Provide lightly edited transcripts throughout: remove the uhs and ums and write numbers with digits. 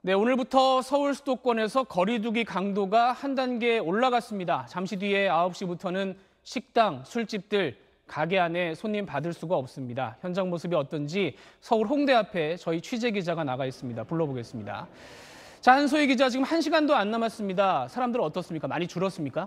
네, 오늘부터 서울 수도권에서 거리두기 강도가 한 단계 올라갔습니다. 잠시 뒤에 9시부터는 식당, 술집들, 가게 안에 손님 받을 수가 없습니다. 현장 모습이 어떤지 서울 홍대 앞에 저희 취재 기자가 나가 있습니다. 불러보겠습니다. 자, 한소희 기자, 지금 1시간도 안 남았습니다. 사람들 어떻습니까? 많이 줄었습니까?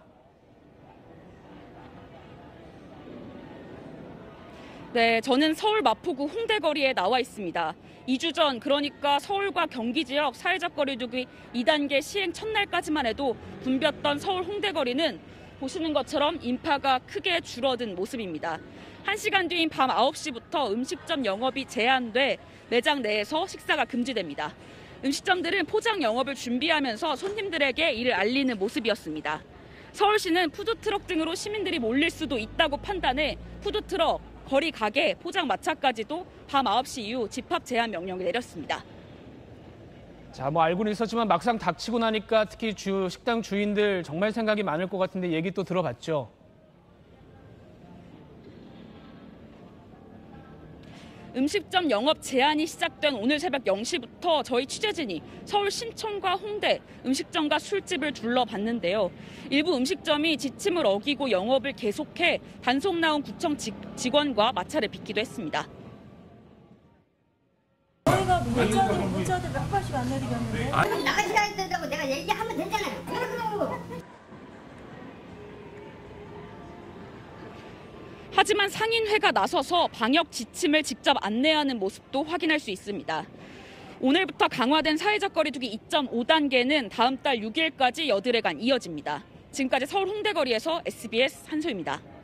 네, 저는 서울 마포구 홍대거리에 나와 있습니다. 2주 전, 그러니까 서울과 경기 지역 사회적 거리두기 2단계 시행 첫날까지만 해도 붐볐던 서울 홍대거리는 보시는 것처럼 인파가 크게 줄어든 모습입니다. 1시간 뒤인 밤 9시부터 음식점 영업이 제한돼 매장 내에서 식사가 금지됩니다. 음식점들은 포장 영업을 준비하면서 손님들에게 이를 알리는 모습이었습니다. 서울시는 푸드트럭 등으로 시민들이 몰릴 수도 있다고 판단해 푸드트럭, 거리 가게, 포장 마차까지도 밤 9시 이후 집합 제한 명령을 내렸습니다. 자, 알고는 있었지만 막상 닥치고 나니까 특히 식당 주인들 정말 생각이 많을 것 같은데 얘기 또 들어봤죠? 음식점 영업 제한이 시작된 오늘 새벽 0시부터 저희 취재진이 서울 신촌과 홍대 음식점과 술집을 둘러봤는데요. 일부 음식점이 지침을 어기고 영업을 계속해 단속 나온 구청 직원과 마찰을 빚기도 했습니다. 저희가 문자들 몇 번씩 안 내리겠는데? 나가셔야 된다고 내가 얘기하면 되잖아요. 왜 그러고? 하지만 상인회가 나서서 방역 지침을 직접 안내하는 모습도 확인할 수 있습니다. 오늘부터 강화된 사회적 거리두기 2.5단계는 다음 달 6일까지 여드레간 이어집니다. 지금까지 서울 홍대거리에서 SBS 한소희입니다.